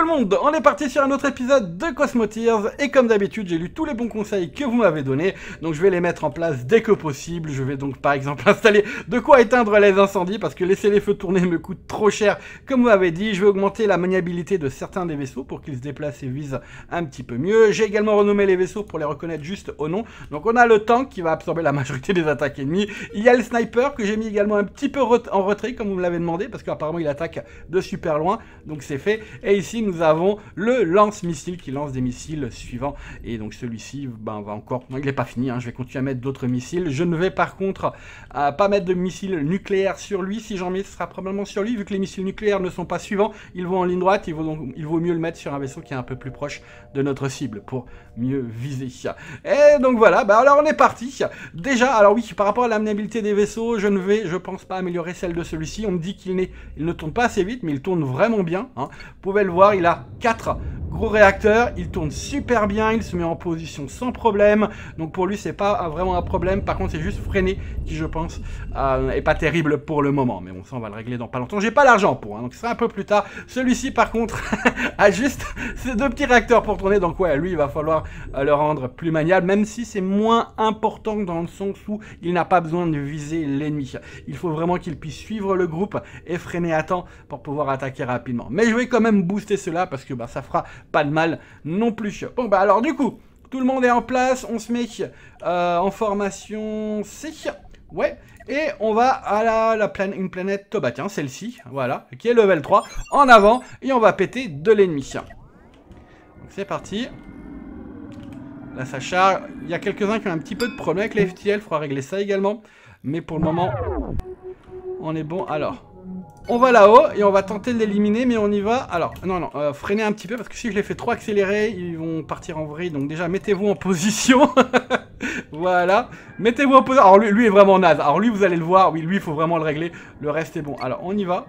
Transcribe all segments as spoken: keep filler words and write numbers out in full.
monde, on est parti sur un autre épisode de Cosmotears et comme d'habitude j'ai lu tous les bons conseils que vous m'avez donnés, donc je vais les mettre en place dès que possible. Je vais donc par exemple installer de quoi éteindre les incendies parce que laisser les feux tourner me coûte trop cher comme vous m'avez dit. Je vais augmenter la maniabilité de certains des vaisseaux pour qu'ils se déplacent et visent un petit peu mieux. J'ai également renommé les vaisseaux pour les reconnaître juste au nom. Donc on a le tank qui va absorber la majorité des attaques ennemies, il y a le sniper que j'ai mis également un petit peu en retrait comme vous me l'avez demandé parce qu'apparemment il attaque de super loin, donc c'est fait. Et ici nous avons le lance-missile qui lance des missiles suivants. Et donc celui-ci ben, va encore... Non, il n'est pas fini, hein. Je vais continuer à mettre d'autres missiles. Je ne vais par contre euh, pas mettre de missiles nucléaires sur lui. Si j'en mets, ce sera probablement sur lui. Vu que les missiles nucléaires ne sont pas suivants, ils vont en ligne droite. Il vaut, donc, il vaut mieux le mettre sur un vaisseau qui est un peu plus proche de notre cible pour mieux viser. Et donc voilà, ben, alors on est parti. Déjà, alors oui, par rapport à la maniabilité des vaisseaux, je ne vais, je pense pas améliorer celle de celui-ci. On me dit qu'il il ne tourne pas assez vite, mais il tourne vraiment bien. Hein. Vous pouvez le voir, il a quatre gros réacteurs, il tourne super bien, il se met en position sans problème, donc pour lui c'est pas vraiment un problème. Par contre c'est juste freiner qui je pense euh, est pas terrible pour le moment, mais bon ça on va le régler dans pas longtemps, j'ai pas l'argent pour, hein, donc ce sera un peu plus tard. Celui-ci par contre a juste ces deux petits réacteurs pour tourner, donc ouais lui il va falloir euh, le rendre plus maniable, même si c'est moins important dans le sens où il n'a pas besoin de viser l'ennemi. Il faut vraiment qu'il puisse suivre le groupe et freiner à temps pour pouvoir attaquer rapidement, mais je vais quand même booster cela parce que bah, ça fera pas de mal non plus. Bon bah alors du coup, tout le monde est en place, on se met euh, en formation C, ouais, et on va à la, la plan une planète, bah tiens celle-ci, voilà, qui est level trois, en avant, et on va péter de l'ennemi. Donc c'est parti. Là ça charge, il y a quelques-uns qui ont un petit peu de problème avec les F T L, il faudra régler ça également, mais pour le moment, on est bon. Alors... on va là-haut et on va tenter de l'éliminer, mais on y va. Alors, non, non, euh, freinez un petit peu parce que si je les fais trop accélérer, ils vont partir en vrille. Donc déjà, mettez-vous en position. Voilà. Mettez-vous en position. Alors lui, lui est vraiment naze. Alors lui, vous allez le voir. Oui, lui, il faut vraiment le régler. Le reste est bon. Alors, on y va.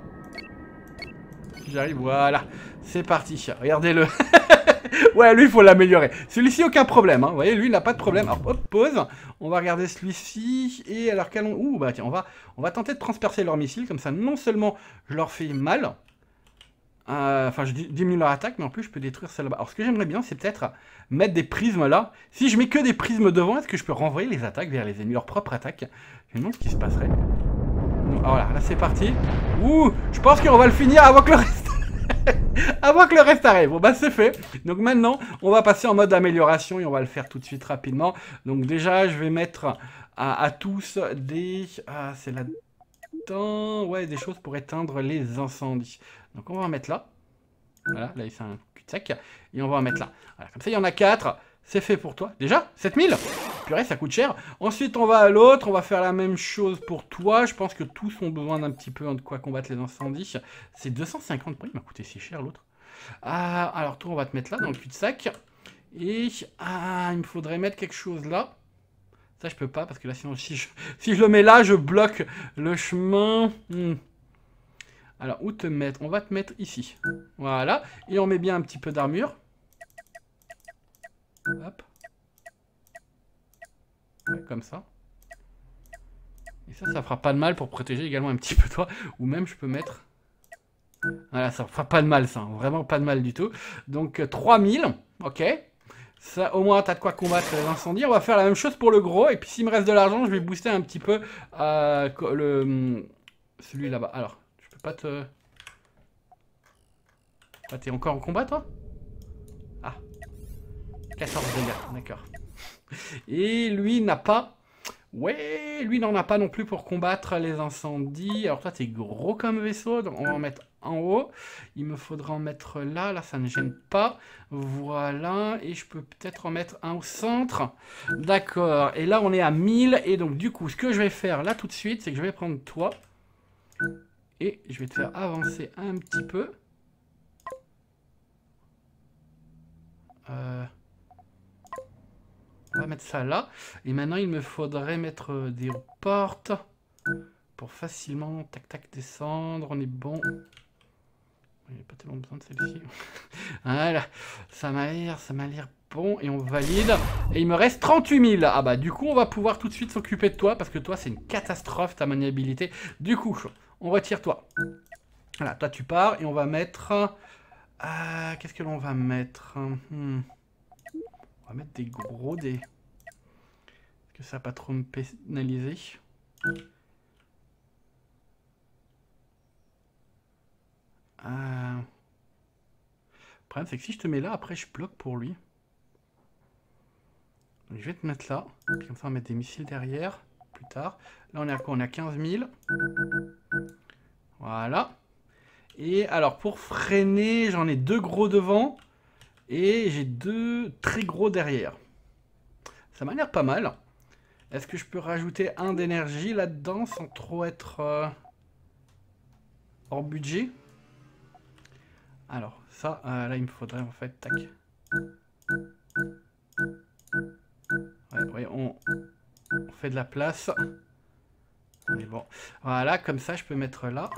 Si j'arrive, voilà. C'est parti. Regardez-le. Ouais, lui, il faut l'améliorer. Celui-ci, aucun problème. Hein. Vous voyez, lui, il n'a pas de problème. Alors, hop, pause. On va regarder celui-ci. Et alors, qu'allons... Ouh, bah tiens, on va, on va tenter de transpercer leurs missiles. Comme ça, non seulement je leur fais mal, euh, enfin, je diminue leur attaque, mais en plus, je peux détruire celle là-bas. Alors, ce que j'aimerais bien, c'est peut-être mettre des prismes là. Si je mets que des prismes devant, est-ce que je peux renvoyer les attaques vers les ennemis, leur propre attaque? Je me demande ce qui se passerait. Donc, voilà, là, c'est parti. Ouh, je pense qu'on va le finir avant que le reste... avant que le reste arrive. Bon bah c'est fait. Donc maintenant on va passer en mode amélioration et on va le faire tout de suite rapidement. Donc déjà je vais mettre à, à tous des... Ah c'est là-dedans... Ouais, des choses pour éteindre les incendies. Donc on va en mettre là. Voilà, là il fait un cul-de-sac. Et on va en mettre là. Voilà, comme ça il y en a quatre. C'est fait pour toi. Déjà sept mille. Purée, ça coûte cher. Ensuite, on va à l'autre. On va faire la même chose pour toi. Je pense que tous ont besoin d'un petit peu de quoi combattre les incendies. C'est deux cent cinquante points. Il m'a coûté si cher, l'autre. Ah, alors, toi, on va te mettre là, dans le cul-de-sac. Et... Ah, il me faudrait mettre quelque chose là. Ça, je peux pas, parce que là, sinon, si je, si je le mets là, je bloque le chemin. Hmm. Alors, où te mettre? On va te mettre ici. Voilà. Et on met bien un petit peu d'armure. Hop. Ouais, comme ça. Et ça, ça fera pas de mal pour protéger également un petit peu toi. Ou même je peux mettre... Voilà, ça fera pas de mal ça. Vraiment pas de mal du tout. Donc trois mille. Ok. Ça, au moins, t'as de quoi combattre les incendies. On va faire la même chose pour le gros. Et puis s'il me reste de l'argent, je vais booster un petit peu euh, le... celui là-bas. Alors, je peux pas te... Ah, t'es encore en combat toi? Ah. quatorze dégâts, d'accord. Et lui n'a pas... Ouais, lui n'en a pas non plus pour combattre les incendies. Alors toi, t'es gros comme vaisseau, donc on va en mettre en haut. Il me faudra en mettre là, là, ça ne gêne pas. Voilà, et je peux peut-être en mettre un au centre. D'accord, et là, on est à mille. Et donc, du coup, ce que je vais faire là tout de suite, c'est que je vais prendre toi. Et je vais te faire avancer un petit peu. Euh... On va mettre ça là. Et maintenant, il me faudrait mettre des portes pour facilement, tac, tac, descendre. On est bon. Il n'y a pas tellement besoin de celle-ci. Voilà. Ça m'a l'air, ça m'a l'air bon. Et on valide. Et il me reste trente-huit mille. Ah bah, du coup, on va pouvoir tout de suite s'occuper de toi. Parce que toi, c'est une catastrophe, ta maniabilité. Du coup, on retire toi. Voilà, toi, tu pars. Et on va mettre... Ah, qu'est-ce que l'on va mettre? hmm. On va mettre des gros dés. Est-ce que ça va pas trop me pénaliser? Ah. Le problème, c'est que si je te mets là, après, je bloque pour lui. Donc, je vais te mettre là. Puis comme ça, on va mettre des missiles derrière. Plus tard. Là, on est à quoi? On est à quinze mille. Voilà. Et alors, pour freiner, j'en ai deux gros devant. Et j'ai deux très gros derrière. Ça m'a l'air pas mal. Est-ce que je peux rajouter un d'énergie là-dedans sans trop être euh, hors budget? Alors, ça, euh, là, il me faudrait en fait... Tac. Ouais, ouais, on, on fait de la place. Mais bon. Voilà, comme ça, je peux mettre là.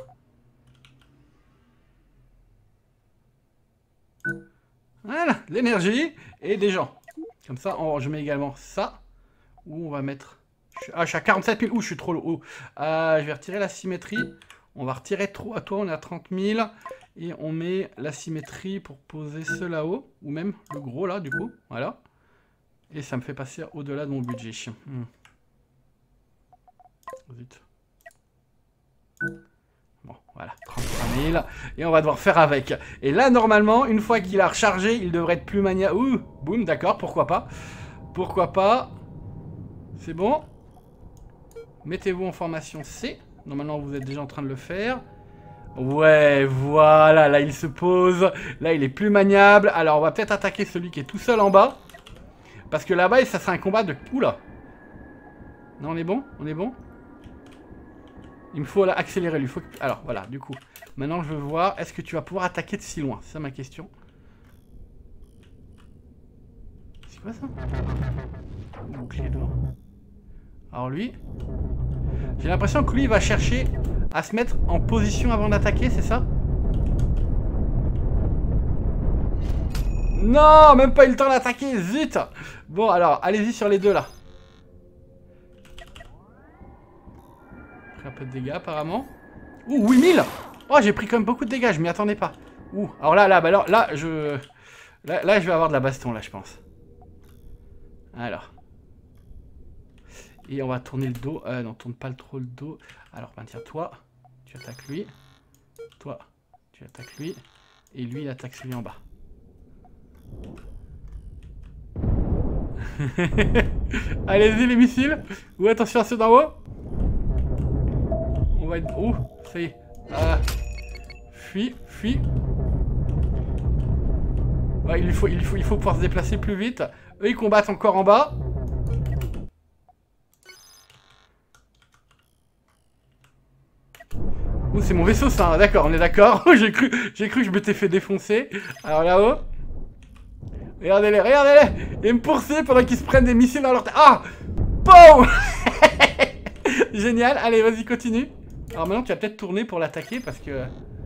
Voilà, l'énergie et des gens. Comme ça, on, je mets également ça. Où on va mettre... Je, ah, je suis à quarante-sept mille. Ouh, je suis trop lourd. Euh, je vais retirer la symétrie. On va retirer trop à toi, on est à trente mille. Et on met la symétrie pour poser ce là-haut. Ou même le gros là, du coup. Voilà. Et ça me fait passer au-delà de mon budget. Hmm. Zut. Bon, voilà, trente-trois mille. Et on va devoir faire avec. Et là, normalement, une fois qu'il a rechargé, il devrait être plus mania... Ouh, boum, d'accord, pourquoi pas. Pourquoi pas. C'est bon. Mettez-vous en formation C. Normalement, vous êtes déjà en train de le faire. Ouais, voilà, là, il se pose. Là, il est plus maniable. Alors, on va peut-être attaquer celui qui est tout seul en bas. Parce que là-bas, ça sera un combat de... Oula. Non, on est bon? On est bon? Il me faut là, accélérer lui. Faut que... Alors, voilà, du coup. Maintenant, je veux voir, est-ce que tu vas pouvoir attaquer de si loin? C'est ça ma question. C'est quoi ça? Bouclier devant. Alors lui... J'ai l'impression que lui, il va chercher à se mettre en position avant d'attaquer, c'est ça? Non, même pas eu le temps d'attaquer, zut! Bon, alors, allez-y sur les deux, là. Pris un peu de dégâts, apparemment. Ouh, huit mille! Oh, j'ai pris quand même beaucoup de dégâts, je m'y attendais pas. Ouh, alors là, là, bah alors, là, je... Là, là, je vais avoir de la baston, là, je pense. Alors. Et on va tourner le dos. Euh, non, tourne pas trop le dos. Alors, ben tiens, toi, tu attaques lui. Toi, tu attaques lui. Et lui, il attaque celui en bas. Allez-y, les missiles. Ou attention à ceux d'en haut. On va être... Ouh, ça y est. Euh... Fuis, fuis. Ouais, il faut, il, faut, il faut pouvoir se déplacer plus vite. Eux, ils combattent encore en bas. Ouh, c'est mon vaisseau, ça. D'accord, on est d'accord. J'ai cru, j'ai cru que je m'étais fait défoncer. Alors là-haut. Regardez-les, regardez-les. Ils me poursuivent pendant qu'ils se prennent des missiles dans leur tête. Ah, boum. Génial. Allez, vas-y, continue. Alors maintenant, tu vas peut-être tourner pour l'attaquer parce que...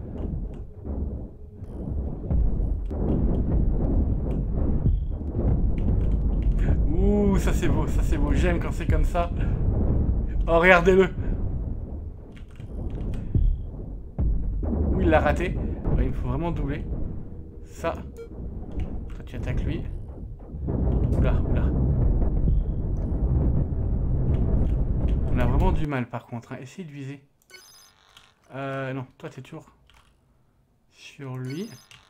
Ouh, ça c'est beau, ça c'est beau. J'aime quand c'est comme ça. Oh, regardez-le. Ouh, il l'a raté. Ouais, il me faut vraiment doubler. Ça. Toi, tu attaques lui. Oula, oula. On a vraiment du mal par contre. Hein. Essayez de viser. Euh, non, toi, t'es toujours sur lui.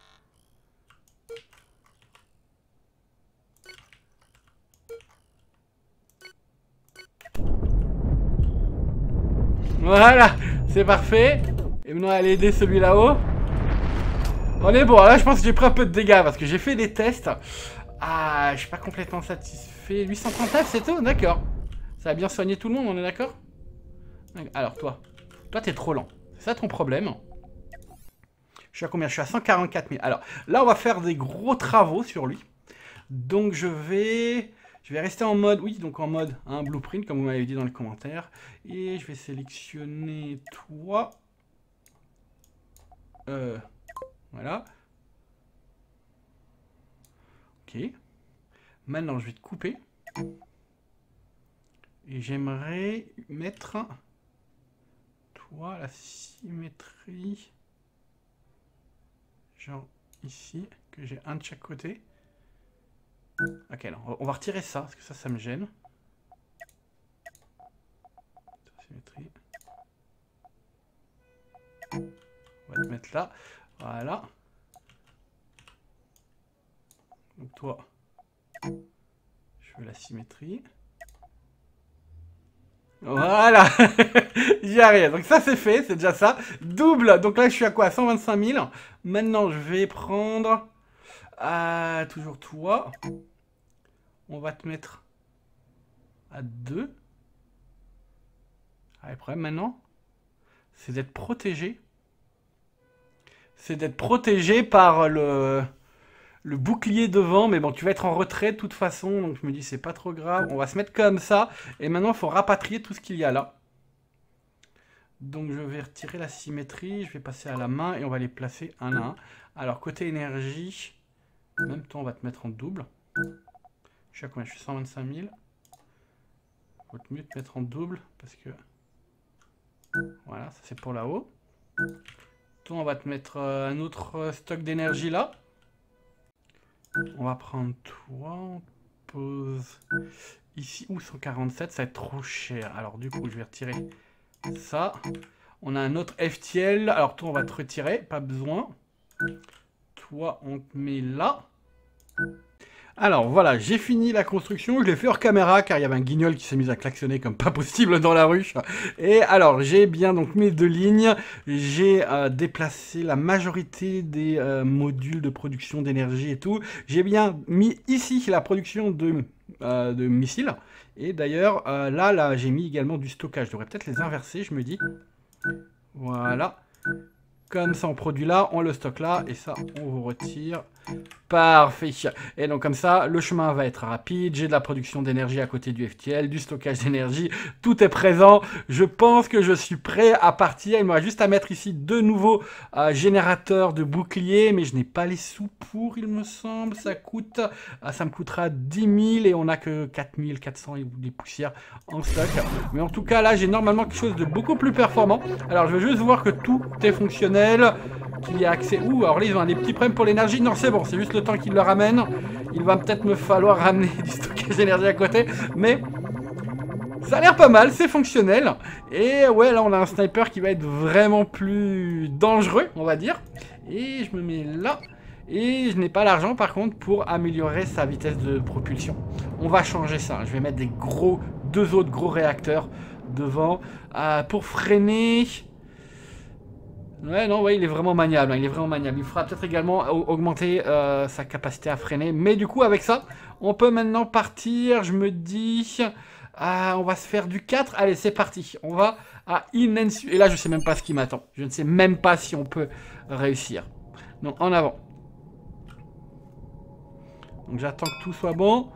Voilà, c'est parfait. Et maintenant, allez aider celui là-haut. On est bon, là je pense que j'ai pris un peu de dégâts parce que j'ai fait des tests. Ah, je suis pas complètement satisfait. huit cent trente-neuf, c'est tout? D'accord. Ça a bien soigné tout le monde, on est d'accord? Alors toi, toi t'es trop lent. C'est ça ton problème? Je suis à combien? Je suis à cent quarante-quatre mille. Alors là on va faire des gros travaux sur lui. Donc je vais... Je vais rester en mode, oui, donc en mode un hein, blueprint, comme vous m'avez dit dans les commentaires. Et je vais sélectionner toi. Euh, voilà. Ok. Maintenant, je vais te couper. Et j'aimerais mettre, toi, la symétrie. Genre ici, que j'ai un de chaque côté. Ok, non, on va retirer ça, parce que ça, ça me gêne. Symétrie. On va te mettre là. Voilà. Donc toi, je veux la symétrie. Voilà. J'y arrive. Donc ça c'est fait, c'est déjà ça. Double. Donc là je suis à quoi? cent vingt-cinq mille. Maintenant je vais prendre... Euh, toujours toi. On va te mettre à deux. Ah, le problème maintenant, c'est d'être protégé. C'est d'être protégé par le... le bouclier devant, mais bon, tu vas être en retrait de toute façon, donc je me dis c'est pas trop grave. On va se mettre comme ça, et maintenant il faut rapatrier tout ce qu'il y a là. Donc je vais retirer la symétrie, je vais passer à la main, et on va les placer un à un. Alors côté énergie, en même temps on va te mettre en double. Je suis à combien? Je suis cent vingt-cinq mille. Faut mieux te mettre en double, parce que... Voilà, ça c'est pour là-haut. Toi on va te mettre un autre stock d'énergie là. On va prendre toi, on pose ici, ou cent quarante-sept, ça va être trop cher. Alors du coup, je vais retirer ça. On a un autre F T L, alors toi, on va te retirer, pas besoin. Toi, on te met là. Alors voilà, j'ai fini la construction, je l'ai fait hors caméra car il y avait un guignol qui s'est mis à klaxonner comme pas possible dans la rue. Et alors j'ai bien donc mis deux lignes, j'ai euh, déplacé la majorité des euh, modules de production d'énergie et tout. J'ai bien mis ici la production de, euh, de missiles. Et d'ailleurs euh, là, là j'ai mis également du stockage, je devrais peut-être les inverser je me dis. Voilà. Comme ça on produit là, on le stocke là, et ça on vous retire. Parfait. Et donc comme ça, le chemin va être rapide, j'ai de la production d'énergie à côté du F T L, du stockage d'énergie, tout est présent. Je pense que je suis prêt à partir. Il me reste juste à mettre ici deux nouveaux euh, générateurs de boucliers, mais je n'ai pas les sous pour, il me semble. Ça coûte, euh, ça me coûtera dix mille et on n'a que quatre mille quatre cents et des poussières en stock. Mais en tout cas, là, j'ai normalement quelque chose de beaucoup plus performant. Alors, je vais juste voir que tout est fonctionnel, qu'il y a accès. Ouh, alors là, ils ont des petits problèmes pour l'énergie. Non, c'est bon, c'est juste le temps qu'ils le ramènent. Il va peut-être me falloir ramener du stockage d'énergie à côté, mais ça a l'air pas mal, c'est fonctionnel. Et ouais, là, on a un sniper qui va être vraiment plus dangereux, on va dire. Et je me mets là. Et je n'ai pas l'argent, par contre, pour améliorer sa vitesse de propulsion. On va changer ça. Je vais mettre des gros, deux autres gros réacteurs devant euh, pour freiner... Ouais, non, ouais, il est vraiment maniable, hein, il est vraiment maniable. Il faudra peut-être également augmenter euh, sa capacité à freiner. Mais du coup, avec ça, on peut maintenant partir. Je me dis, euh, on va se faire du quatre. Allez, c'est parti. On va à Inensu. Et là, je sais même pas ce qui m'attend. Je ne sais même pas si on peut réussir. Donc, en avant. Donc, j'attends que tout soit bon.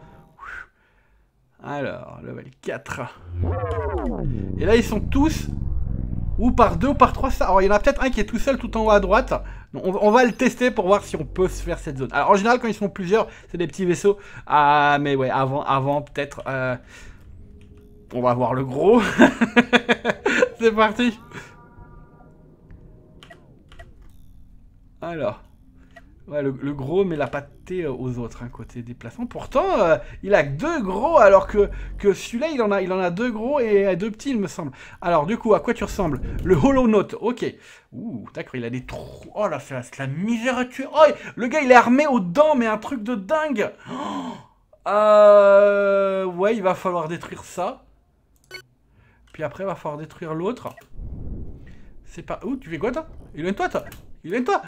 Alors, level quatre. Et là, ils sont tous... ou par deux ou par trois. Alors il y en a peut-être un qui est tout seul tout en haut à droite. Donc, on, on va le tester pour voir si on peut se faire cette zone. Alors en général quand ils sont plusieurs, c'est des petits vaisseaux. Ah mais ouais, avant, avant peut-être... Euh, on va voir le gros. C'est parti. Alors... Ouais, le, le gros met la pâtée aux autres, hein, côté déplacement. Pourtant, euh, il a que deux gros, alors que, que celui-là, il, en a, il en a deux gros et deux petits, il me semble. Alors, du coup, à quoi tu ressembles? Le Hollow Note, ok. Ouh, d'accord, il a des trous. Oh là, c'est la misère à tuer. Oh, le gars, il est armé aux dents, mais un truc de dingue. Oh, euh, ouais, il va falloir détruire ça. Puis après, il va falloir détruire l'autre. C'est pas... Ouh, tu fais quoi, toi? Éloigne-toi, toi. Éloigne-toi.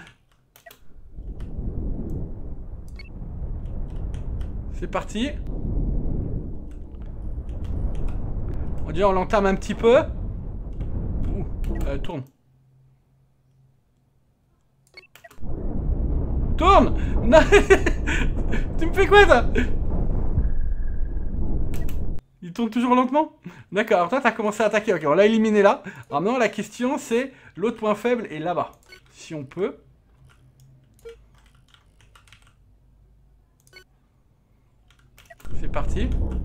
C'est parti. On dirait on l'entame un petit peu. Ouh, euh, tourne. Tourne. Non. Tu me fais quoi ça? Il tourne toujours lentement. D'accord, alors toi t'as commencé à attaquer. Ok, on l'a éliminé là. Alors maintenant la question c'est, l'autre point faible est là-bas. Si on peut. C'est parti.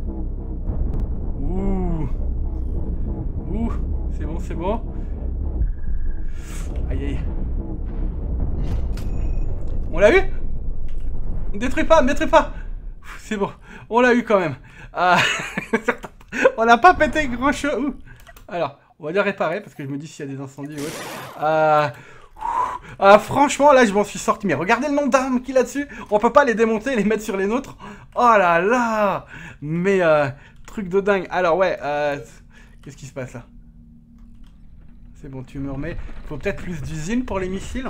Ouh. Ouh. C'est bon, c'est bon. Aïe, aïe. On l'a eu? Ne détruis pas, ne détruis pas. C'est bon, on l'a eu quand même. Euh... on n'a pas pété grand chose. Alors, on va dire réparer parce que je me dis s'il y a des incendies ou autre. Euh... Euh, franchement, là, je m'en suis sorti. Mais regardez le nombre d'armes qu'il a dessus. On peut pas les démonter et les mettre sur les nôtres. Oh là là. Mais, euh, truc de dingue. Alors, ouais, euh... qu'est-ce qui se passe là? C'est bon, tu me remets. Faut peut-être plus d'usines pour les missiles.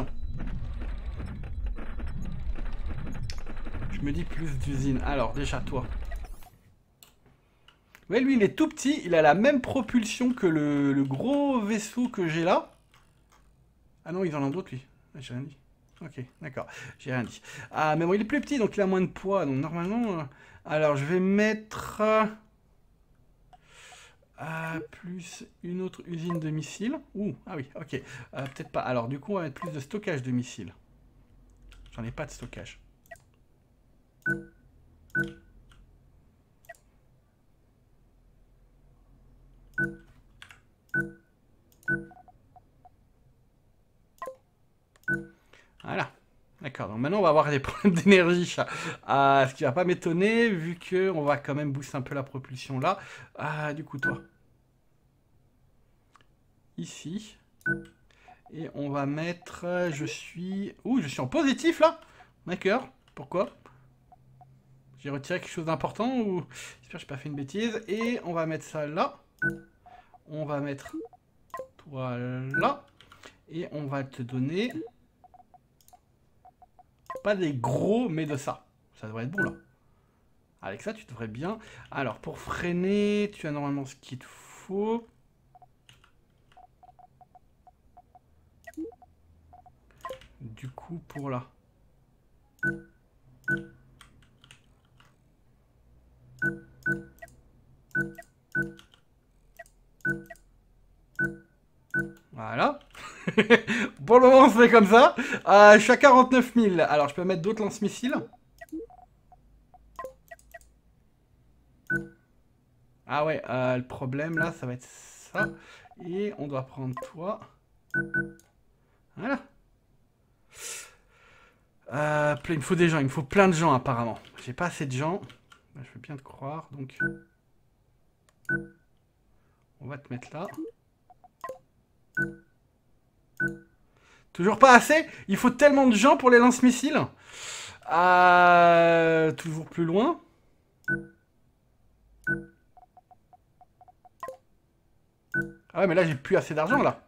Je me dis plus d'usines. Alors, déjà, toi. Ouais, lui, il est tout petit. Il a la même propulsion que le, le gros vaisseau que j'ai là. Ah non, ils en ont d'autres, lui. Ah, j'ai rien dit. Ok, d'accord. J'ai rien dit. Ah, mais bon, il est plus petit, donc il a moins de poids. Donc, normalement... Euh... Alors, je vais mettre... Euh... Ah, plus une autre usine de missiles. Ouh, ah oui, ok. Euh, Peut-être pas. Alors, du coup, on va mettre plus de stockage de missiles. J'en ai pas de stockage. Voilà. D'accord, donc maintenant on va avoir des problèmes d'énergie. Euh, ce qui va pas m'étonner, vu que on va quand même booster un peu la propulsion là. Ah, du coup, toi. Ici. Et on va mettre... Je suis... Ouh, je suis en positif là. D'accord. Pourquoi? J'ai retiré quelque chose d'important ou... J'espère que j'ai pas fait une bêtise. Et on va mettre ça là. On va mettre toi là. Et on va te donner... Pas des gros, mais de ça. Ça devrait être bon là. Avec ça, tu devrais bien... Alors, pour freiner, tu as normalement ce qu'il te faut. Du coup, pour là. Voilà. Pour le moment, on se fait comme ça. Euh, je suis à quarante-neuf mille. Alors, je peux mettre d'autres lance-missiles. Ah ouais, euh, le problème, là, ça va être ça. Et on doit prendre toi. Voilà. Euh, il me faut des gens. Il me faut plein de gens, apparemment. J'ai pas assez de gens. Je veux bien te croire, donc... On va te mettre là. Toujours pas assez? Il faut tellement de gens pour les lance-missiles. Euh, toujours plus loin. Ah ouais, mais là, j'ai plus assez d'argent, là.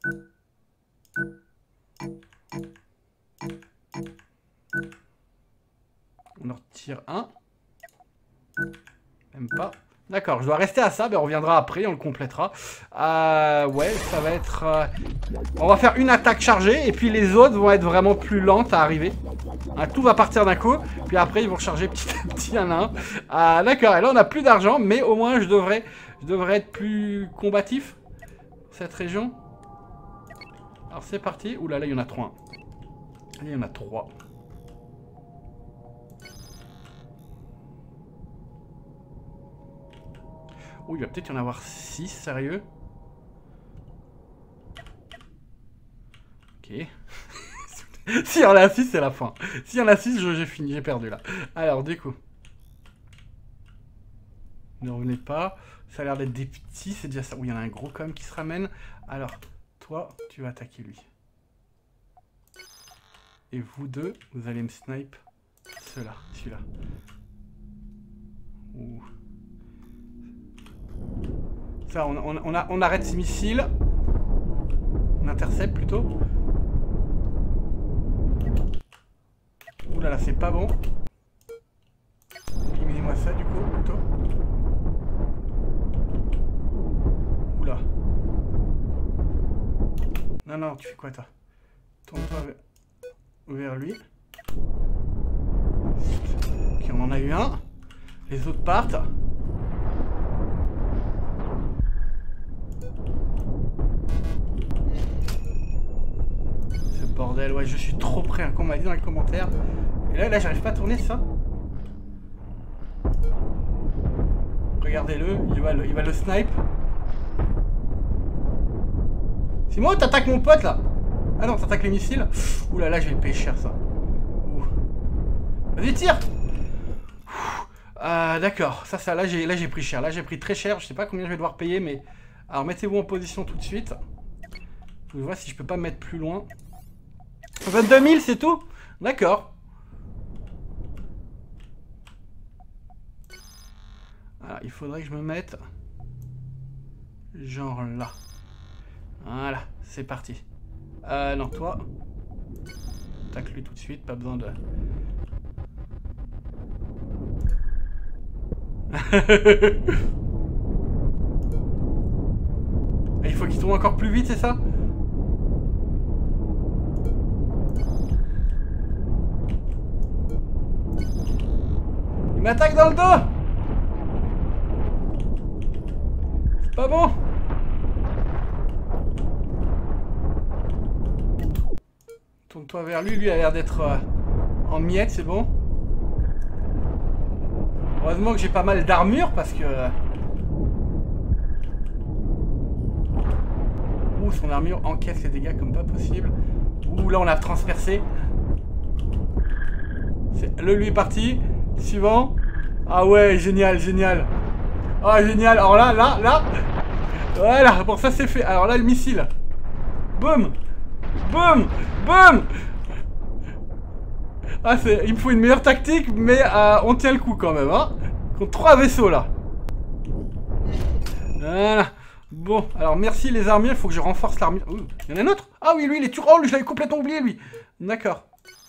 On en retire un. Même pas. D'accord, je dois rester à ça, mais on reviendra après, on le complétera. Euh, ouais, ça va être... Euh, on va faire une attaque chargée, et puis les autres vont être vraiment plus lentes à arriver. Hein, tout va partir d'un coup, puis après ils vont recharger petit à petit un à un. Euh, D'accord, et là on n'a plus d'argent, mais au moins je devrais, je devrais être plus combatif, cette région. Alors c'est parti. Ouh là là, il y en a trois. Il y en a trois. Oh, il va peut-être y en avoir six, sérieux. Ok. S'il y en a six, c'est la fin. S'il y en a six, j'ai fini, j'ai perdu là. Alors, du coup. Ne revenez pas. Ça a l'air d'être des petits, c'est déjà ça. Oui, il y en a un gros quand même qui se ramène. Alors, toi, tu vas attaquer lui. Et vous deux, vous allez me snipe ceux-là, celui-là. Ouh. Ça, on, on, on, a, on arrête ces missiles. On intercepte plutôt. Ouh là là, c'est pas bon. Éliminez-moi ça du coup, plutôt. Oula. Non, non, tu fais quoi toi? Tourne-toi vers, vers lui. Ok, on en a eu un. Les autres partent. Ce bordel, ouais, je suis trop prêt, hein, qu'on m'a dit dans les commentaires. Et là, là, j'arrive pas à tourner ça. Regardez-le, il va le, il va le snipe. Simon, t'attaques mon pote là. Ah non, t'attaques les missiles. Ouh là là, je vais le payer cher ça. Ouh. Vas-y, tire. Euh, D'accord, ça, ça, là j'ai là j'ai pris cher. Là j'ai pris très cher. Je sais pas combien je vais devoir payer, mais... Alors mettez-vous en position tout de suite. Je vais voir si je peux pas me mettre plus loin. vingt-deux mille, c'est tout? D'accord. Alors, il faudrait que je me mette... Genre là. Voilà, c'est parti. Euh, non, toi... Tac lui tout de suite, pas besoin de... Il faut qu'il tourne encore plus vite, c'est ça? Il m'attaque dans le dos! C'est pas bon! Tourne-toi vers lui, lui a l'air d'être euh, en miettes, c'est bon? Heureusement que j'ai pas mal d'armure parce que... Ouh, son armure encaisse les dégâts comme pas possible. Ouh, là on l'a transpercé. Le lui est parti. Suivant. Ah ouais, génial, génial. Ah, génial. Alors là, là, là. Voilà, bon, ça c'est fait. Alors là, le missile. Boum. Boum. Boum. Ah, c'est... il me faut une meilleure tactique, mais euh, on tient le coup quand même, hein. Contre trois vaisseaux, là. Voilà. Bon, alors merci les armures, il faut que je renforce l'armure. Il y en a un autre? Ah oui, lui, il est tur... Oh, je l'avais complètement oublié, lui. D'accord.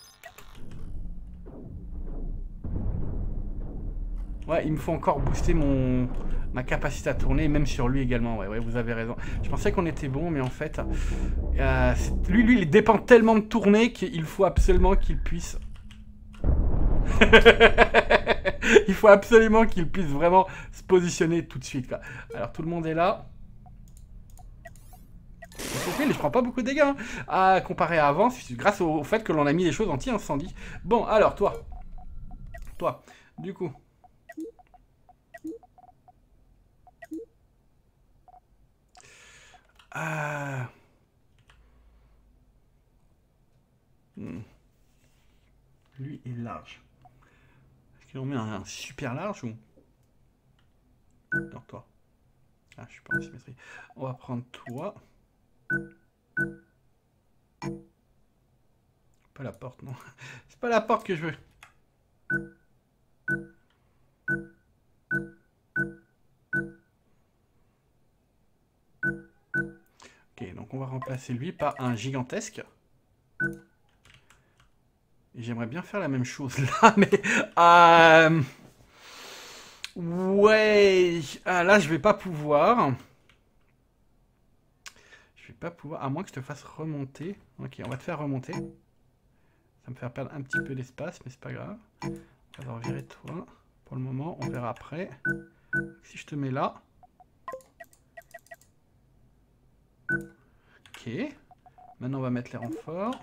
Ouais, il me faut encore booster mon... ma capacité à tourner, même sur lui également. Ouais, ouais, vous avez raison. Je pensais qu'on était bon, mais en fait... Euh, lui, lui, il dépend tellement de tourner qu'il faut absolument qu'il puisse... Il faut absolument qu'il puisse vraiment se positionner tout de suite, quoi. Alors, tout le monde est là. Je prends pas beaucoup de dégâts, hein. À comparer à avant, grâce au, au fait que l'on a mis les choses anti-incendie. Bon, alors, toi. Toi, du coup... Ah. Hmm. Lui est large. Est-ce qu'il en met un, un super large ou... Non, toi. Ah, je suis pas en symétrie. On va prendre toi. Pas la porte, non. C'est pas la porte que je veux. Ok, donc on va remplacer lui par un gigantesque. Et j'aimerais bien faire la même chose là, mais... Euh... Ouais... Ah, là, je vais pas pouvoir. Je vais pas pouvoir... À moins que je te fasse remonter. Ok, on va te faire remonter. Ça me fait perdre un petit peu d'espace, mais c'est pas grave. On va revirer toi. Pour le moment, on verra après. Si je te mets là... Ok. Maintenant, on va mettre les renforts.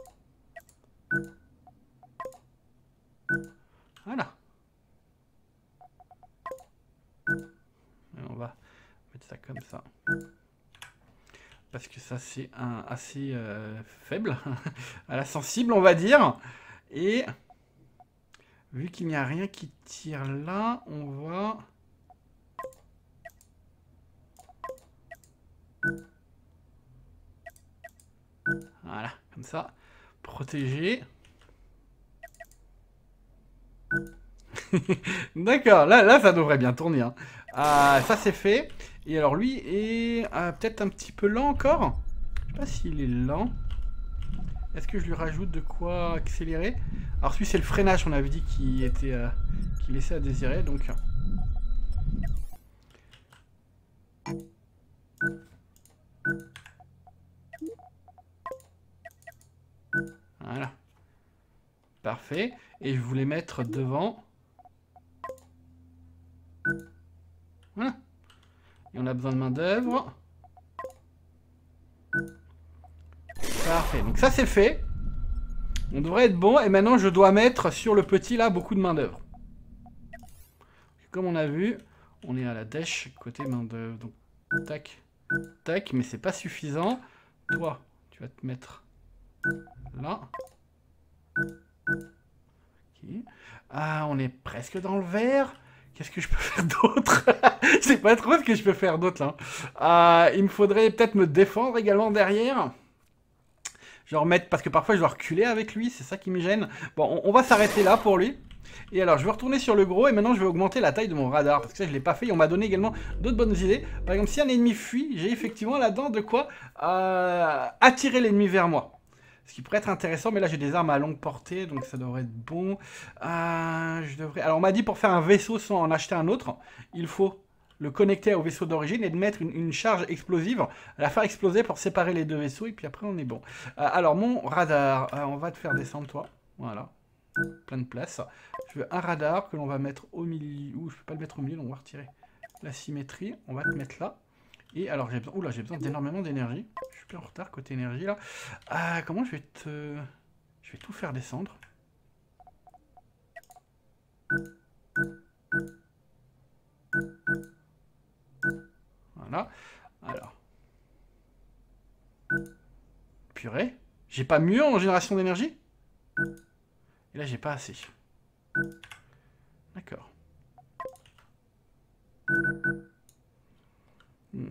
Voilà. Et on va mettre ça comme ça. Parce que ça, c'est un assez euh, faible. À la sensible, on va dire. Et vu qu'il n'y a rien qui tire là, on va... Voilà, comme ça. Protéger. D'accord, là, là, ça devrait bien tourner. Hein. Euh, ça, c'est fait. Et alors, lui est euh, peut-être un petit peu lent encore. Je sais pas s'il est lent. Est-ce que je lui rajoute de quoi accélérer? Alors, celui, c'est le freinage, on avait dit qu'il était, euh, qu'il laissait à désirer. Donc... Voilà. Parfait. Et je voulais mettre devant. Voilà. Et on a besoin de main d'œuvre. Parfait. Donc ça c'est fait. On devrait être bon. Et maintenant je dois mettre sur le petit là beaucoup de main d'œuvre. Comme on a vu, on est à la dèche côté main d'œuvre. Donc tac, tac. Mais c'est pas suffisant. Toi, tu vas te mettre là. Okay. Ah, on est presque dans le vert. Qu'est-ce que je peux faire d'autre? Je sais pas trop ce que je peux faire d'autre là. Euh, il me faudrait peut-être me défendre également derrière. Genre mettre, parce que parfois je dois reculer avec lui, c'est ça qui me gêne. Bon, on, on va s'arrêter là pour lui. Et alors, je vais retourner sur le gros et maintenant je vais augmenter la taille de mon radar. Parce que ça, je l'ai pas fait et on m'a donné également d'autres bonnes idées. Par exemple, si un ennemi fuit, j'ai effectivement là-dedans de quoi euh, attirer l'ennemi vers moi. Ce qui pourrait être intéressant, mais là j'ai des armes à longue portée, donc ça devrait être bon. Euh, je devrais... Alors on m'a dit pour faire un vaisseau sans en acheter un autre, il faut le connecter au vaisseau d'origine et de mettre une, une charge explosive, la faire exploser pour séparer les deux vaisseaux, et puis après on est bon. Euh, alors mon radar, euh, on va te faire descendre toi, voilà, plein de place. Je veux un radar que l'on va mettre au milieu, ouh je peux pas le mettre au milieu, donc on va retirer la symétrie, on va te mettre là. Et alors j'ai besoin, oula, j'ai besoin d'énormément d'énergie. Je suis un peu en retard côté énergie là. Ah, comment je vais te... Je vais tout faire descendre. Voilà. Alors. Purée. J'ai pas mieux en génération d'énergie? Et là j'ai pas assez. D'accord. Hmm.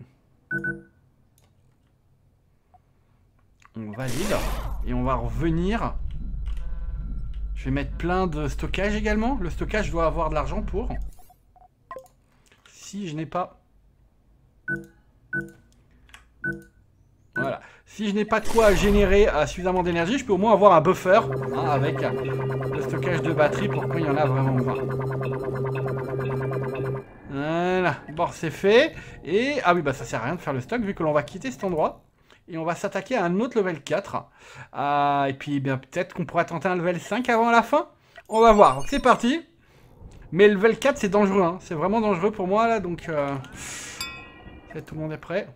On valide et on va revenir. Je vais mettre plein de stockage également. Le stockage, je dois avoir de l'argent pour. Si je n'ai pas... Voilà. Si je n'ai pas de quoi générer euh, suffisamment d'énergie, je peux au moins avoir un buffer hein, avec euh, le stockage de batterie pour quand il y en a vraiment besoin. Voilà. Bon, c'est fait. Et... Ah oui, bah ça sert à rien de faire le stock vu que l'on va quitter cet endroit. Et on va s'attaquer à un autre level quatre. Euh, et puis bien peut-être qu'on pourra tenter un level cinq avant la fin. On va voir. C'est parti. Mais le level quatre c'est dangereux. Hein. C'est vraiment dangereux pour moi là. Donc euh... tout le monde est prêt.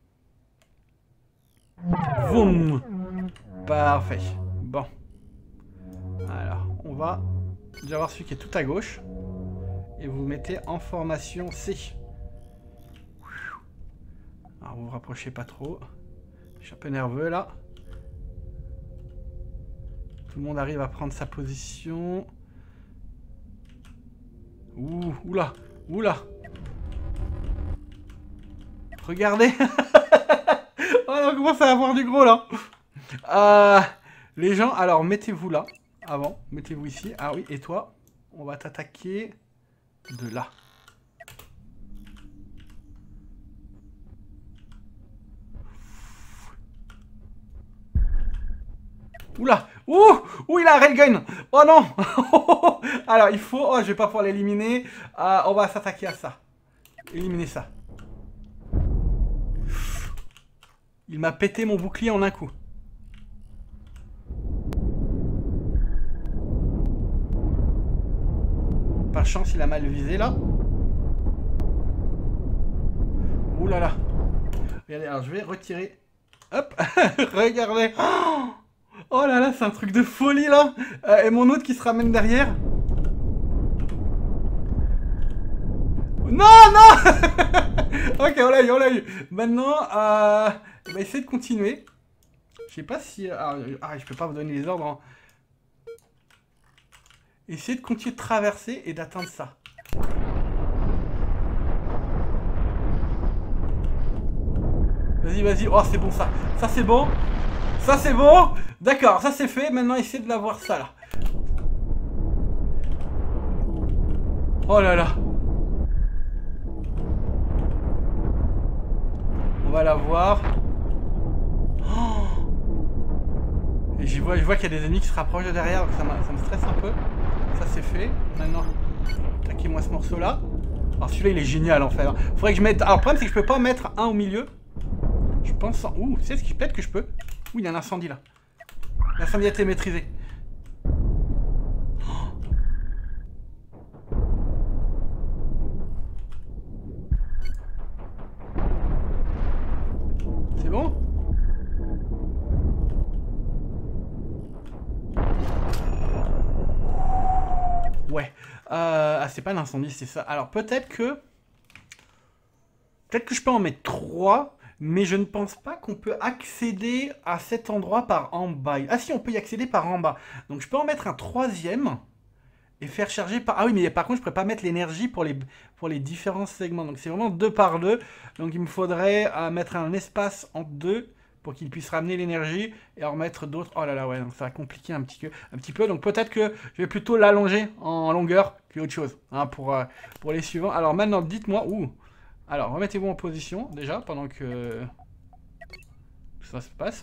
Boum. Parfait. Bon. Alors on va déjà voir celui qui est tout à gauche. Et vous mettez en formation C. Alors vous vous rapprochez pas trop. Je suis un peu nerveux là. Tout le monde arrive à prendre sa position. Ouh, oula, oula. Regardez. Oh, on commence à avoir du gros là. Euh, les gens, alors mettez-vous là. Avant, mettez-vous ici. Ah oui, et toi, on va t'attaquer de là. Oula! Ouh! Ouh, il a un railgun! Oh non! Alors, il faut... Oh, je vais pas pouvoir l'éliminer. Euh, on va s'attaquer à ça. Éliminer ça. Il m'a pété mon bouclier en un coup. Par chance, il a mal visé, là. Ouh là là. Regardez, alors je vais retirer... Hop! Regardez! Oh! Oh là là, c'est un truc de folie là. euh, Et mon autre qui se ramène derrière. Non, non. Ok, on l'a eu, on l'a eu. Maintenant, euh, on va essayer de continuer. Je sais pas si... Ah, ah, je peux pas vous donner les ordres. Hein. Essayez de continuer de traverser et d'atteindre ça. Vas-y, vas-y. Oh, c'est bon ça. Ça, c'est bon. Ça, c'est bon. D'accord, ça c'est fait. Maintenant, essayez de l'avoir ça, là. Oh là là. On va l'avoir. Oh. Et je vois, je vois qu'il y a des ennemis qui se rapprochent de derrière, donc ça, ça me stresse un peu. Ça, c'est fait. Maintenant, attaquez-moi ce morceau-là. Alors, celui-là, il est génial, en fait. Faudrait que je mette... Alors, le problème, c'est que je peux pas en mettre un au milieu. Je pense... En... Ouh, tu sais ce qui peut-être que je peux? Ouh, il y a un incendie, là. L'incendie a été maîtrisé. C'est bon? Ouais. Euh... Ah, c'est pas l'incendie, c'est ça. Alors, peut-être que... Peut-être que je peux en mettre trois... Mais je ne pense pas qu'on peut accéder à cet endroit par en bas. Ah si, on peut y accéder par en bas. Donc je peux en mettre un troisième. Et faire charger par... Ah oui, mais par contre, je ne pourrais pas mettre l'énergie pour les, pour les différents segments. Donc, c'est vraiment deux par deux. Donc, il me faudrait euh, mettre un espace entre deux pour qu'il puisse ramener l'énergie et en remettre d'autres. Oh là là, ouais, donc ça va compliquer un petit peu. Un petit peu. Donc, peut-être que je vais plutôt l'allonger en longueur qu'autre chose hein, pour, euh, pour les suivants. Alors, maintenant, dites-moi... Ouh. Alors, remettez-vous en position, déjà, pendant que tout ça se passe.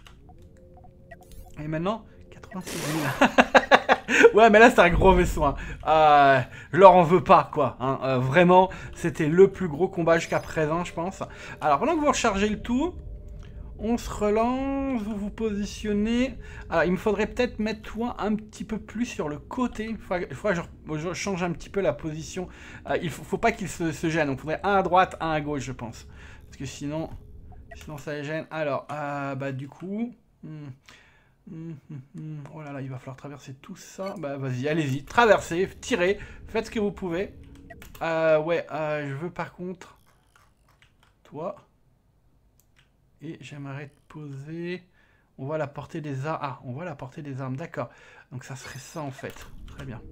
Et maintenant, quatre-vingt-six mille. Ouais, mais là, c'est un gros vaisseau. Hein. Euh, je leur en veux pas, quoi. Hein. Euh, vraiment, c'était le plus gros combat jusqu'à présent, je pense. Alors, pendant que vous rechargez le tout, on se relance, vous vous positionnez. Alors, il me faudrait peut-être mettre toi un petit peu plus sur le côté. Il faudrait, il faudrait que je, je change un petit peu la position. Euh, il faut, faut pas qu'il se, se gêne. Donc, il faudrait un à droite, un à gauche, je pense. Parce que sinon, sinon ça les gêne. Alors, euh, bah, du coup... Hmm. Mmh, mmh, mmh. Oh là là, il va falloir traverser tout ça. Bah vas-y, allez-y, traversez, tirez, faites ce que vous pouvez. Euh, ouais, euh, je veux par contre... Toi. Et j'aimerais te poser... On voit la portée des armes. Ah, on voit la portée des armes, d'accord. Donc ça serait ça en fait. Très bien.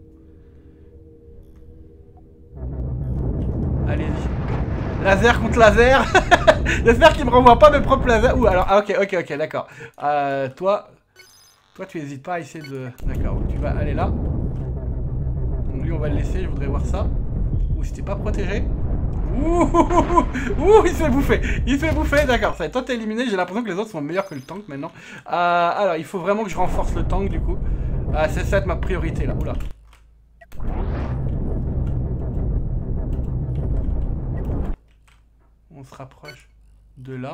Allez-y. Laser contre laser. J'espère qu'il me renvoie pas mes propres lasers. Ouh, alors, ah, ok, ok, ok, d'accord. Euh, toi... Toi, tu n'hésites pas à essayer de... D'accord, tu vas aller là. Donc lui, on va le laisser, je voudrais voir ça. Ouh, c'était pas protégé. Ouh, ouh, ouh, il se fait bouffer. Il se fait bouffer, d'accord. Ça y est, toi, t'es éliminé. J'ai l'impression que les autres sont meilleurs que le tank maintenant. Euh, alors, il faut vraiment que je renforce le tank, du coup. Euh, c'est ça ma priorité, là. Oula. On se rapproche de là.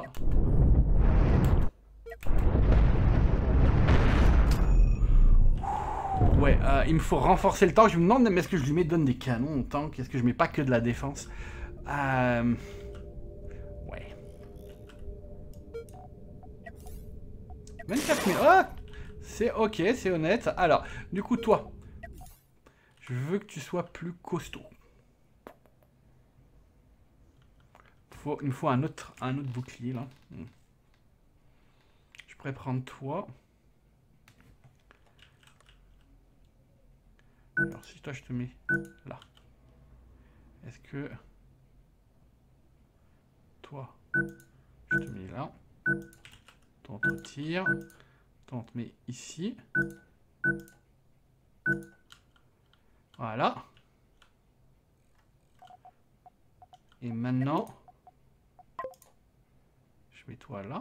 Ouais, euh, il me faut renforcer le tank. Je me demande même est-ce que je lui mets donne des canons au tank. Est-ce que je mets pas que de la défense? euh... Ouais. vingt-quatre mille. Oh, c'est ok, c'est honnête. Alors, du coup, toi, je veux que tu sois plus costaud. Faut, il me faut un autre, un autre bouclier là. Je pourrais prendre toi. Alors si toi je te mets là, est-ce que toi je te mets là, toi on te retire, toi on te met ici, voilà. Et maintenant, je mets toi là.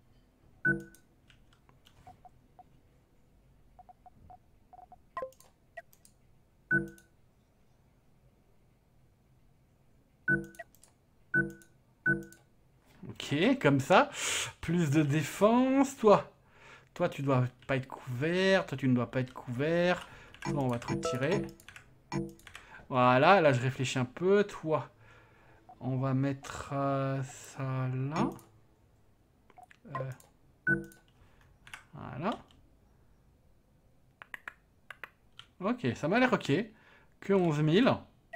Ok, comme ça. Plus de défense. Toi, toi tu dois pas être couvert. Toi, tu ne dois pas être couvert. Toi, on va te retirer. Voilà, là, je réfléchis un peu. Toi, on va mettre euh, ça là. Euh, voilà. Ok, ça m'a l'air ok. Que onze mille.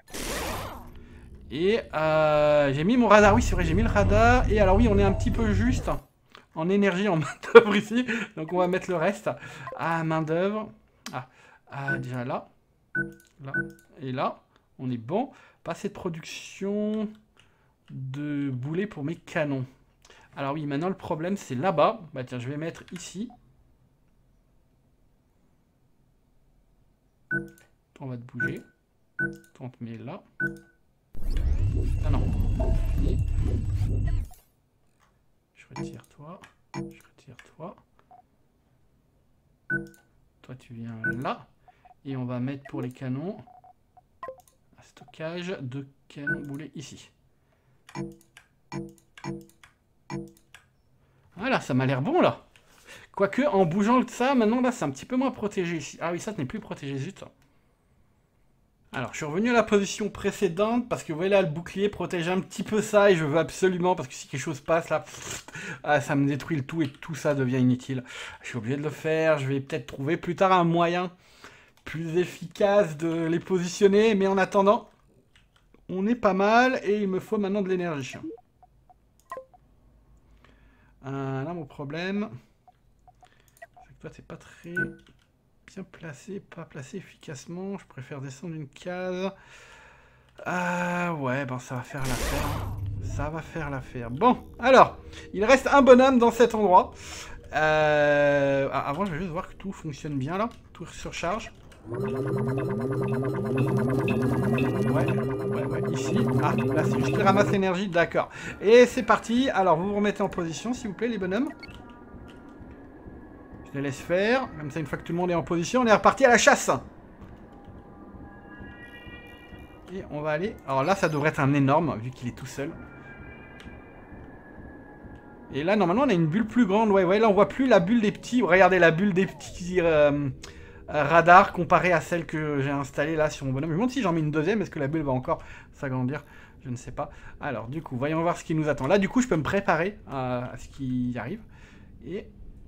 Et euh, j'ai mis mon radar. Oui, c'est vrai, j'ai mis le radar. Et alors oui, on est un petit peu juste en énergie, en main-d'œuvre ici. Donc on va mettre le reste. Ah, main-d'œuvre. Ah, ah, déjà là. Là. Et là. On est bon. Pas assez de production de boulets pour mes canons. Alors oui, maintenant le problème c'est là-bas. Bah tiens, je vais mettre ici. On va te bouger. On te met là. Ah non. Et je retire toi. Je retire toi. Toi tu viens là. Et on va mettre pour les canons un stockage de canons boulets ici. Voilà, ça m'a l'air bon là. Quoique en bougeant ça, maintenant là c'est un petit peu moins protégé ici. Ah oui, ça n'est plus protégé, zut. Alors, je suis revenu à la position précédente parce que vous voyez là, le bouclier protège un petit peu ça et je veux absolument, parce que si quelque chose passe là, pff, ah, ça me détruit le tout et tout ça devient inutile. Je suis obligé de le faire, je vais peut-être trouver plus tard un moyen plus efficace de les positionner, mais en attendant, on est pas mal et il me faut maintenant de l'énergie. Euh, là, mon problème, c'est que toi, t'es pas très bien placé, pas placé efficacement. Je préfère descendre une case. Ah ouais, bon, ça va faire l'affaire. Ça va faire l'affaire. Bon, alors, il reste un bonhomme dans cet endroit. Euh... Ah, avant, je vais juste voir que tout fonctionne bien, là. Tout surcharge. Ouais, ouais, ouais, ici. Ah, là, c'est juste qu'il ramasse l'énergie, d'accord. Et c'est parti. Alors, vous vous remettez en position, s'il vous plaît, les bonhommes. Je les laisse faire. Comme ça, une fois que tout le monde est en position, on est reparti à la chasse. Et on va aller... Alors là, ça devrait être un énorme, vu qu'il est tout seul. Et là, normalement, on a une bulle plus grande. Ouais, ouais, là, on voit plus la bulle des petits... Regardez, la bulle des petits euh, radars comparée à celle que j'ai installée là sur mon bonhomme. Je me demande si j'en mets une deuxième. Est-ce que la bulle va encore s'agrandir? Je ne sais pas. Alors, du coup, voyons voir ce qui nous attend. Là, du coup, je peux me préparer à, à ce qui arrive. Et...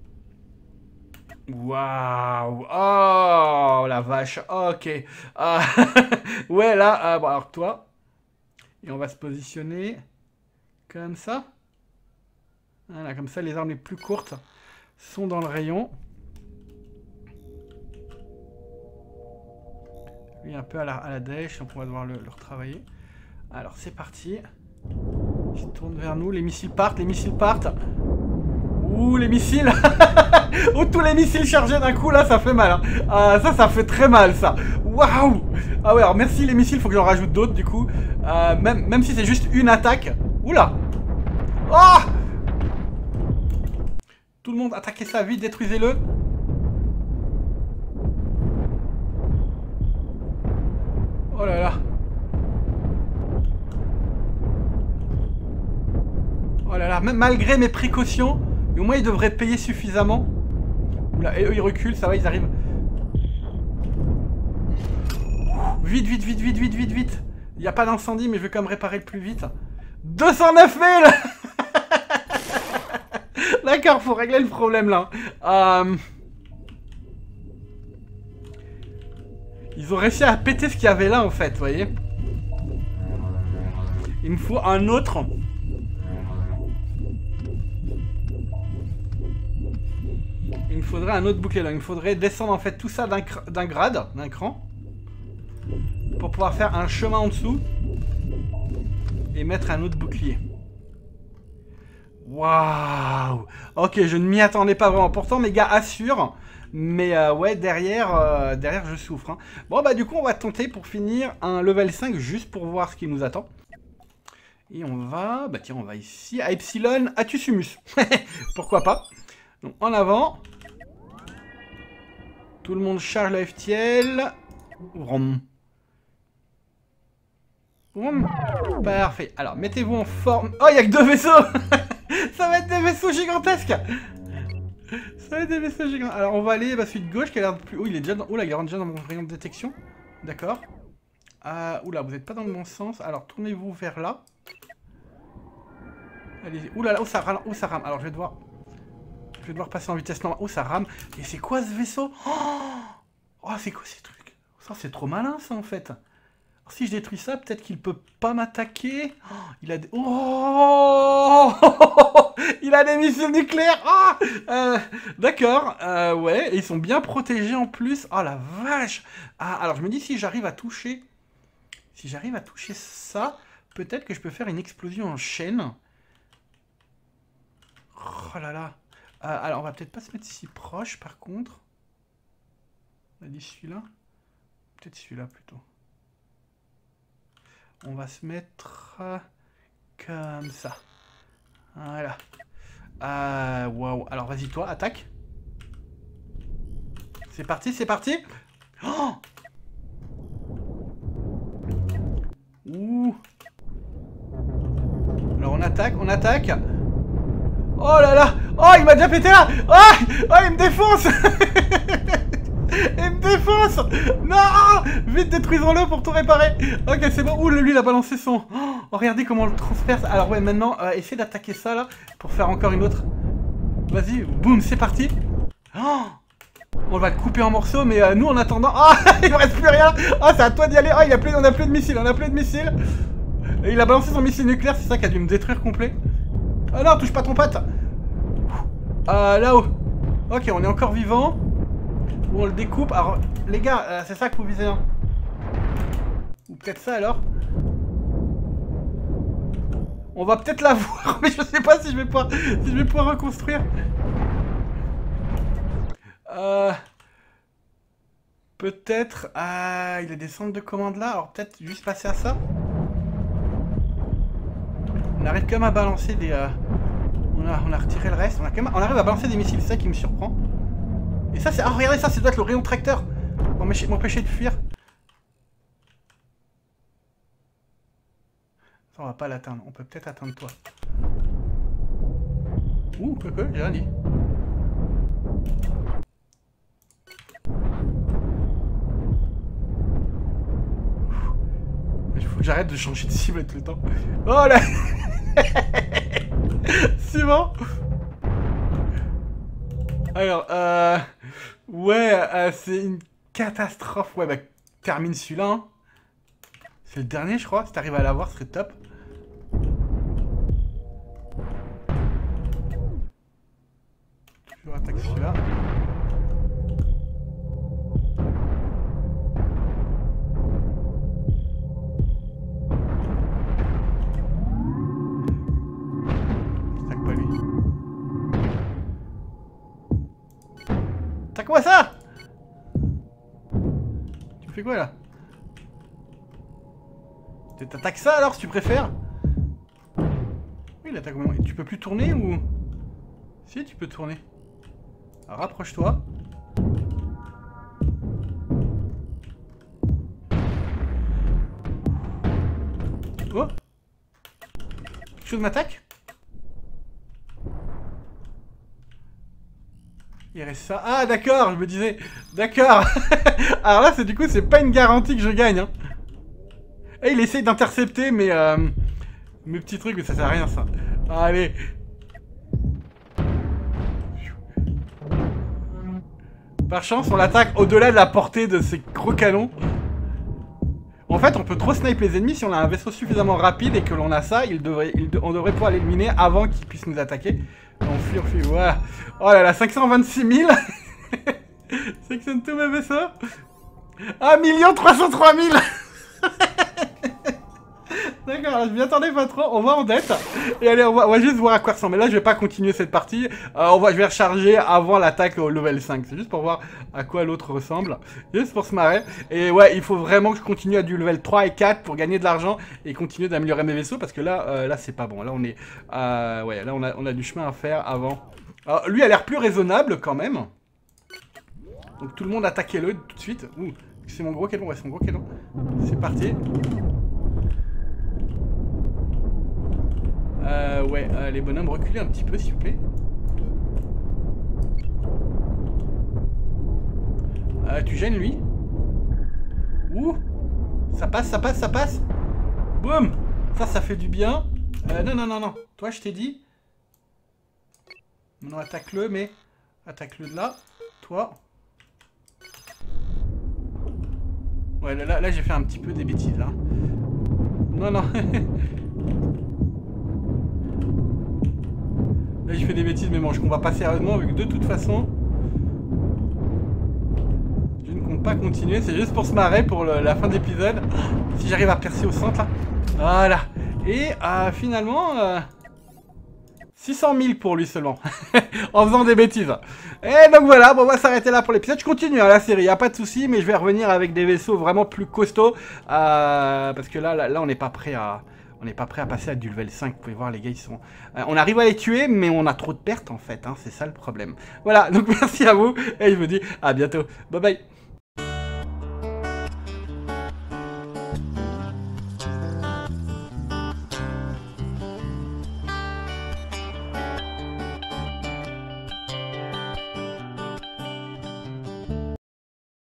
Waouh! Oh, la vache! Ok. Ah, ouais, là, ah, bon, alors toi. Et on va se positionner comme ça. Voilà, comme ça, les armes les plus courtes sont dans le rayon. Lui, un peu à la, à la dèche, on va devoir le, le retravailler. Alors, c'est parti. Il se tourne vers nous, les missiles partent, les missiles partent. Ouh, les missiles. Ouh, tous les missiles chargés d'un coup, là, ça fait mal. Hein. Ah, ça, ça fait très mal, ça. Waouh. Ah ouais, alors merci les missiles, faut que j'en rajoute d'autres, du coup. Euh, même, même si c'est juste une attaque. Oula. Oh. Tout le monde, attaquez ça, vite, détruisez-le. Oh là là. Oh là là, même malgré mes précautions, mais au moins ils devraient payer suffisamment. Oula, et eux ils reculent, ça va, ils arrivent. Vite, vite, vite, vite, vite, vite, vite. Il n'y a pas d'incendie, mais je vais quand même réparer le plus vite. deux cent neuf mille. D'accord, faut régler le problème là. Euh... Ils ont réussi à péter ce qu'il y avait là en fait, vous voyez. Il me faut un autre. Il me faudrait un autre bouclier là. Il me faudrait descendre en fait tout ça d'un d'un grade, d'un cran. Pour pouvoir faire un chemin en dessous. Et mettre un autre bouclier. Waouh. Ok, je ne m'y attendais pas vraiment. Pourtant mes gars assurent. Mais euh, ouais, derrière, euh, derrière je souffre. Hein. Bon bah du coup on va tenter pour finir un level cinq juste pour voir ce qui nous attend. Et on va... Bah tiens, on va ici à Epsilon Atusumus. Pourquoi pas. Donc en avant. Tout le monde charge la F T L. Vroom. Vroom. Parfait. Alors mettez-vous en forme. Oh, il n'y a que deux vaisseaux. Ça va être des vaisseaux gigantesques. Ça va être des vaisseaux gigants. Alors on va aller bah, celui de gauche qui a l'air de plus... Oh il est déjà dans... Oh là il rentre déjà dans mon rayon de détection. D'accord. Euh, oula vous n'êtes pas dans le bon sens. Alors tournez-vous vers là. Allez-y. Oula là, oh ça rame. Oh ça rame. Alors je vais devoir... Je vais devoir passer en vitesse normale. Oh ça rame. Et c'est quoi ce vaisseau? Oh, oh c'est quoi ces trucs? Ça c'est trop malin ça en fait. Alors, si je détruis ça, peut-être qu'il peut pas m'attaquer. Oh, il a des... Oh il a des missiles nucléaires. Oh euh, D'accord. Euh, ouais, et ils sont bien protégés en plus. Oh la vache. Ah, alors je me dis si j'arrive à toucher... Si j'arrive à toucher ça, peut-être que je peux faire une explosion en chaîne. Oh là là. Euh, alors on va peut-être pas se mettre si proche par contre. On a dit celui-là. Peut-être celui-là plutôt. On va se mettre euh, comme ça. Voilà. Euh, waouh. Alors vas-y toi, attaque. C'est parti, c'est parti. Oh Ouh. Alors on attaque, on attaque. Oh là là. Oh il m'a déjà pété là. Oh, oh il me défonce. Il me défonce. Non. Vite détruisons-le pour tout réparer. Ok c'est bon. Ouh lui il a balancé son... Oh regardez comment on le transperce. Alors ouais maintenant euh, essayez d'attaquer ça là. Pour faire encore une autre. Vas-y. Boum c'est parti. Oh on va le couper en morceaux mais euh, nous en attendant... Oh il ne reste plus rien. Oh c'est à toi d'y aller. Oh il a plus... on a plus de missiles. On a plus de missiles. Et il a balancé son missile nucléaire. C'est ça qui a dû me détruire complet. Oh non touche pas ton pote. Euh là-haut. Ok on est encore vivant. Ou on le découpe. Alors, les gars, euh, c'est ça qu'il faut viser, hein. Ou peut-être ça, alors. On va peut-être la voir, mais je sais pas si je vais pouvoir, si je vais pouvoir reconstruire. Euh... Peut-être... Ah, il y a des centres de commande là, alors peut-être juste passer à ça. On arrive quand même à balancer des... Euh... On, a, on a retiré le reste, on, a quand même... on arrive à balancer des missiles, c'est ça qui me surprend. Et ça c'est... Ah, regardez ça, ça doit être le rayon tracteur pour m'empêcher de fuir. Ça, on va pas l'atteindre, on peut peut-être atteindre toi. Ouh, quoi quoi, j'ai rien dit. Il faut que j'arrête de changer de cible tout le temps. Oh là. Suivant. Alors, euh... ouais, euh, c'est une catastrophe. Ouais, bah, termine celui-là. Hein. C'est le dernier, je crois. Si t'arrives à l'avoir, ce serait top. Toujours attaque celui-là. Attaque pas lui. Attaque quoi ça? Tu me fais quoi là? T'attaques ça alors si tu préfères? Oui, il attaque au moment. Tu peux plus tourner ou... Si, tu peux tourner. Rapproche-toi. Oh! Quelque chose m'attaque? Il reste ça. Ah d'accord, je me disais. D'accord. Alors là, c'est du coup, c'est pas une garantie que je gagne. Hein. Et il essaye d'intercepter mes, euh, mes petits trucs, mais ça sert à rien ça. Allez. Par chance, on l'attaque au-delà de la portée de ces gros canons. En fait, on peut trop snipe les ennemis si on a un vaisseau suffisamment rapide et que l'on a ça, il devrait, il de, on devrait pouvoir l'éliminer avant qu'il puisse nous attaquer. On fuit, on fuit, voilà. Oh là là, cinq cent vingt-six mille. Sectionne tous mes vaisseaux. un million trois cent trois mille. D'accord, je m'y attendais pas trop, on va en dette. Et allez, on va, on va juste voir à quoi ressemble. Mais là, je vais pas continuer cette partie. Euh, on va, je vais recharger avant l'attaque au level cinq. C'est juste pour voir à quoi l'autre ressemble. Juste pour se marrer. Et ouais, il faut vraiment que je continue à du level trois et quatre pour gagner de l'argent et continuer d'améliorer mes vaisseaux. Parce que là, euh, là c'est pas bon. Là, on est... Euh, ouais, là, on a, on a du chemin à faire avant. Alors, lui a l'air plus raisonnable quand même. Donc tout le monde attaquez-le tout de suite. Ouh, c'est mon gros canon. Ouais, c'est mon gros canon. C'est parti. Euh, ouais, euh, les bonhommes, reculez un petit peu, s'il vous plaît. Euh, tu gênes, lui. Ouh. Ça passe, ça passe, ça passe. Boum. Ça, ça fait du bien. Euh, non, non, non, non. Toi, je t'ai dit. Non, attaque-le, mais... Attaque-le de là. Toi. Ouais, là, là, là j'ai fait un petit peu des bêtises, là. Non, non. Là, je fais des bêtises, mais bon, je compte pas sérieusement, vu que de toute façon, je ne compte pas continuer. C'est juste pour se marrer pour le, la fin de l'épisode. Si j'arrive à percer au centre, là. Voilà. Et euh, finalement, euh, six cent mille pour lui seulement. En faisant des bêtises. Et donc voilà, bon, on va s'arrêter là pour l'épisode. Je continue hein, la série, y a pas de souci, mais je vais revenir avec des vaisseaux vraiment plus costauds. Euh, parce que là, là, là on n'est pas prêt à... On n'est pas prêt à passer à du level cinq, vous pouvez voir les gars ils sont... Euh, on arrive à les tuer mais on a trop de pertes en fait, hein, c'est ça le problème. Voilà, donc merci à vous et je vous dis à bientôt, bye bye.